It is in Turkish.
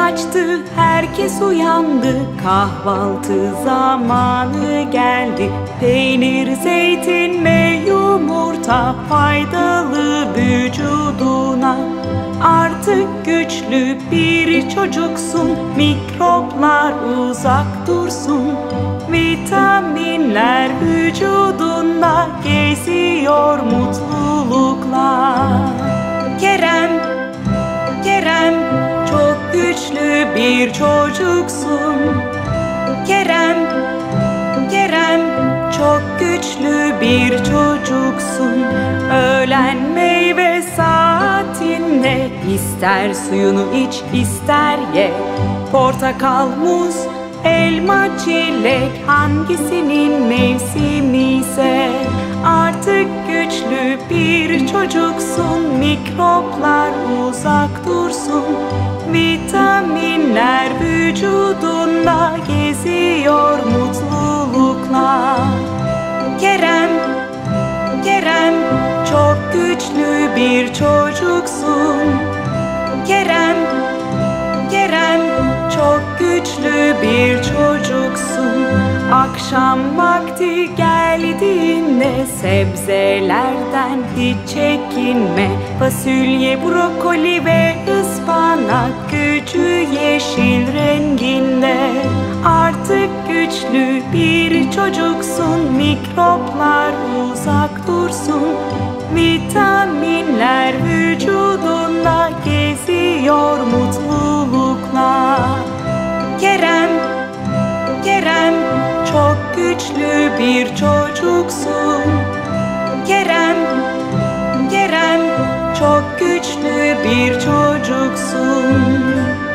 açtı, herkes uyandı. Kahvaltı zamanı geldi. Peynir, zeytin ve yumurta faydalı vücuduna. Artık güçlü bir çocuksun, mikroplar uzak dursun. Vitaminler vücudunda geziyor mutlulukla. Kerem, Kerem, çok güçlü bir çocuksun. Kerem, Kerem, çok güçlü bir çocuksun. Öğlen meyve saatinde ister suyunu iç, ister ye. Portakal, muz, elma, çilek, hangisinin mevsimi ise. Artık güçlü bir çocuksun, mikroplar uzak dursun. Vitaminler vücudunda geziyor mutlulukla. Kerem, Kerem, çok güçlü bir çocuksun. Kerem, Kerem, çok güçlü bir çocuksun. Akşam vakti geldiğinde sebzelerden hiç çekinme. Fasulye, brokoli ve ıspanak gücü yeşil renginde. Artık güçlü bir çocuksun, mikroplar uzak dursun. Vitaminler vücudunda geziyor mutlulukla. Kerem, Kerem, çok güçlü bir çocuksun. Kerem, Kerem, çok güçlü bir çocuksun.